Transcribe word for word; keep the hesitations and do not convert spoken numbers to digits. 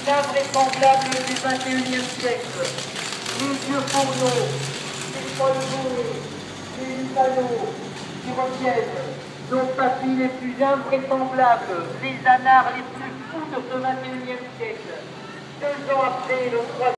plus invraisemblables du vingt et unième siècle. Les vieux fourneaux, les poils les lupanos qui retiennent nos papilles les plus invraisemblables, les anards les plus fous de ce vingt et unième siècle. Deux ans après le troisième